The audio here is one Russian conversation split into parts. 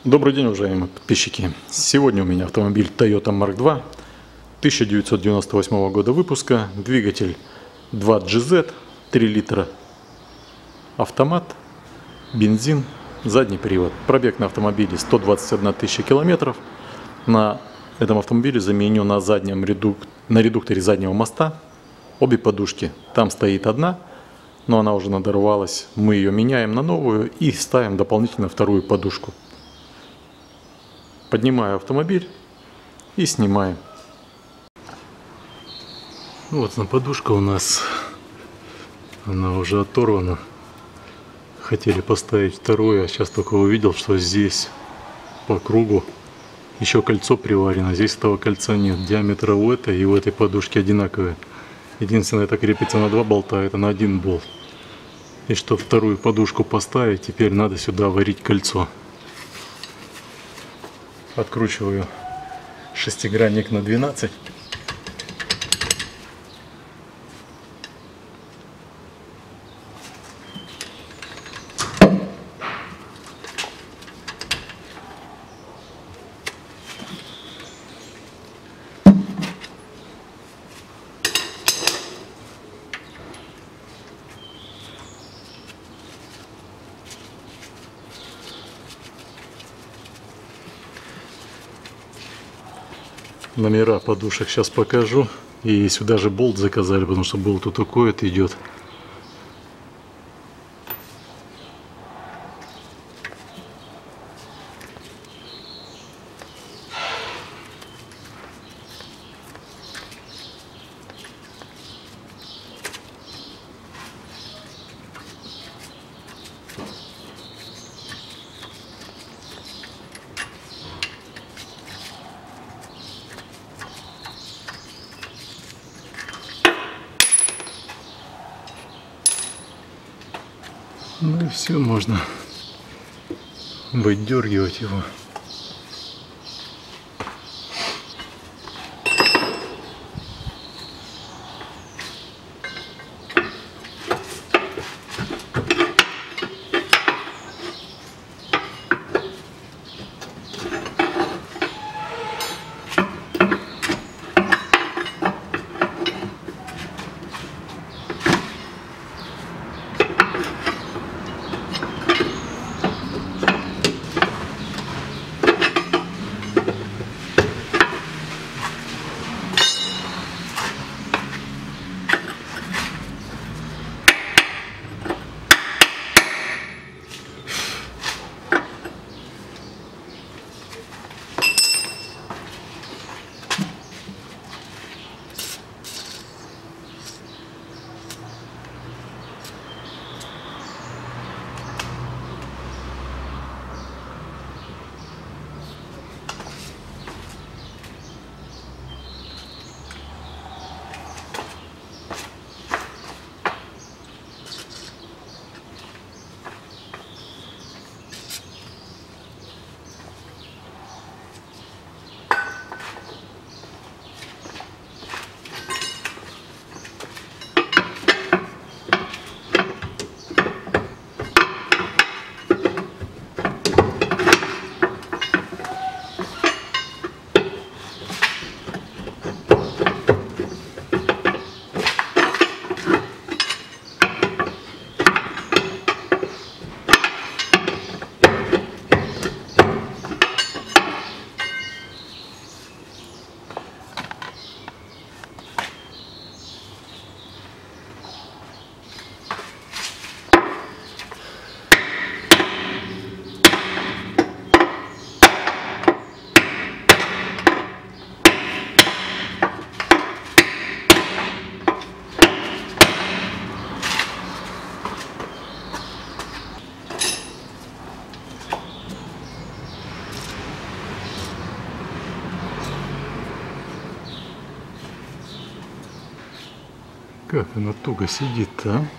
Добрый день, уважаемые подписчики! Сегодня у меня автомобиль Toyota Mark II 1998 года выпуска, двигатель 2GZ, 3 литра, автомат, бензин, задний привод. Пробег на автомобиле 121 тысяча километров. На этом автомобиле заменю на редукторе заднего моста обе подушки. Там стоит одна, но она уже надорвалась. Мы ее меняем на новую и ставим дополнительно вторую подушку. Поднимаю автомобиль и снимаем. Вот на подушка у нас, она уже оторвана. Хотели поставить вторую, а сейчас только увидел, что здесь по кругу еще кольцо приварено. Здесь этого кольца нет. Диаметр у этой и у этой подушки одинаковые. Единственное, это крепится на два болта, это на один болт. И чтобы вторую подушку поставить, теперь надо сюда варить кольцо. Откручиваю шестигранник на 12. Номера подушек сейчас покажу. И сюда же болт заказали, потому что болт вот такой вот идет. Ну и все, можно выдергивать его. Как она туго сидит-то, а?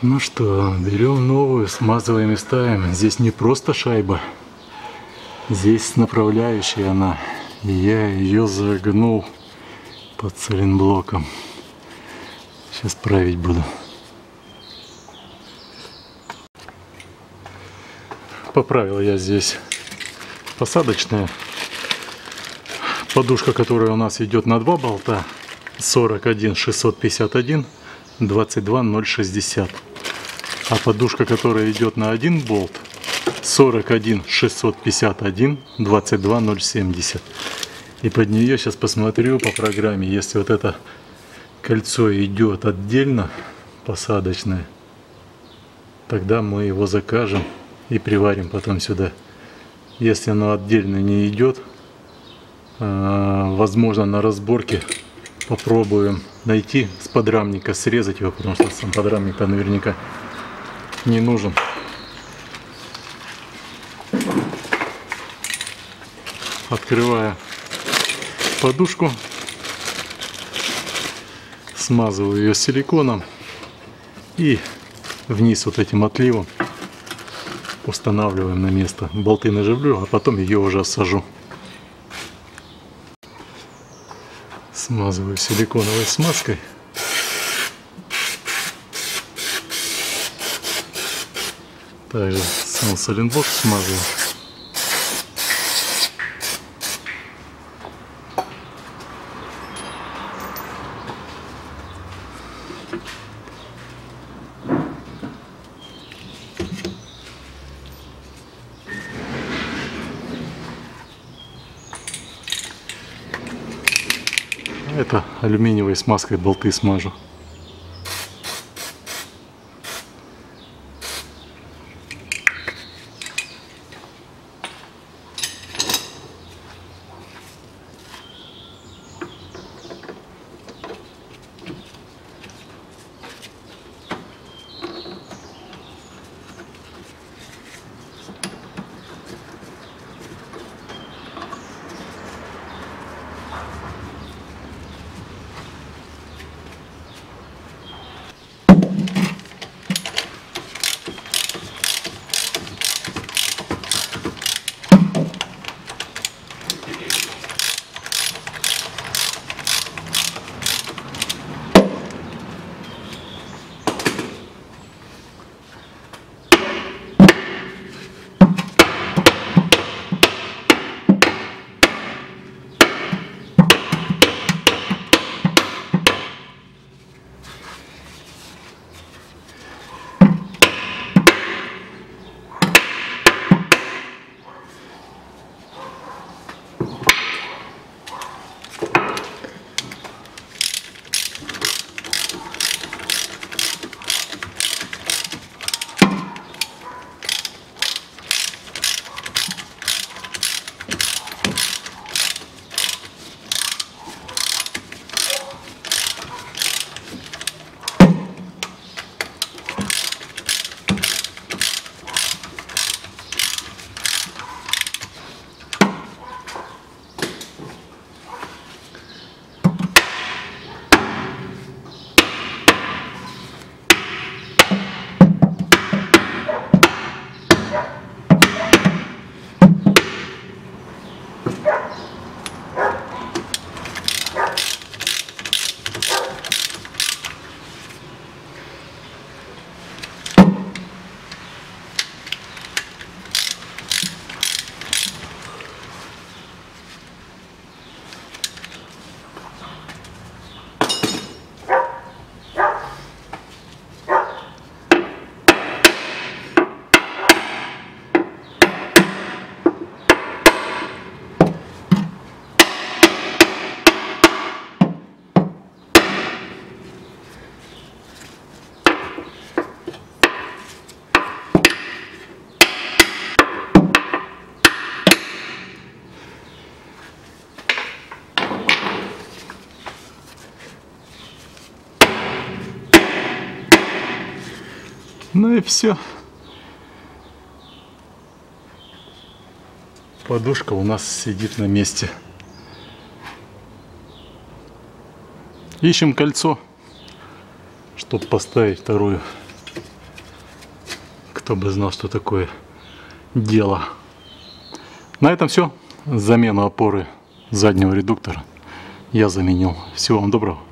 Ну что, берем новую, смазываем и ставим. Здесь не просто шайба, здесь направляющая она. И я ее загнул под цилинблоком. Сейчас править буду. Поправил я здесь посадочная подушка, которая у нас идет на 2 болта, 41 651 22 060. А подушка, которая идет на 1 болт, 41 651 22 070. И под нее сейчас посмотрю по программе, если вот это кольцо идет отдельно посадочное, тогда мы его закажем и приварим потом сюда. Если оно отдельно не идет, возможно, на разборке попробуем найти с подрамника, срезать его, потому что сам подрамник-то наверняка не нужен. Открываю подушку, смазываю ее силиконом и вниз вот этим отливом устанавливаем на место. Болты наживлю, а потом ее уже сажу. Смазываю силиконовой смазкой. Также сам цилинблок смазываю. Это алюминиевой смазкой болты смажу. Ну и все. Подушка у нас сидит на месте. Ищем кольцо, чтобы поставить вторую Кто бы знал, что такое дело. На этом все. Замену опоры заднего редуктора я заменил. Всего вам доброго.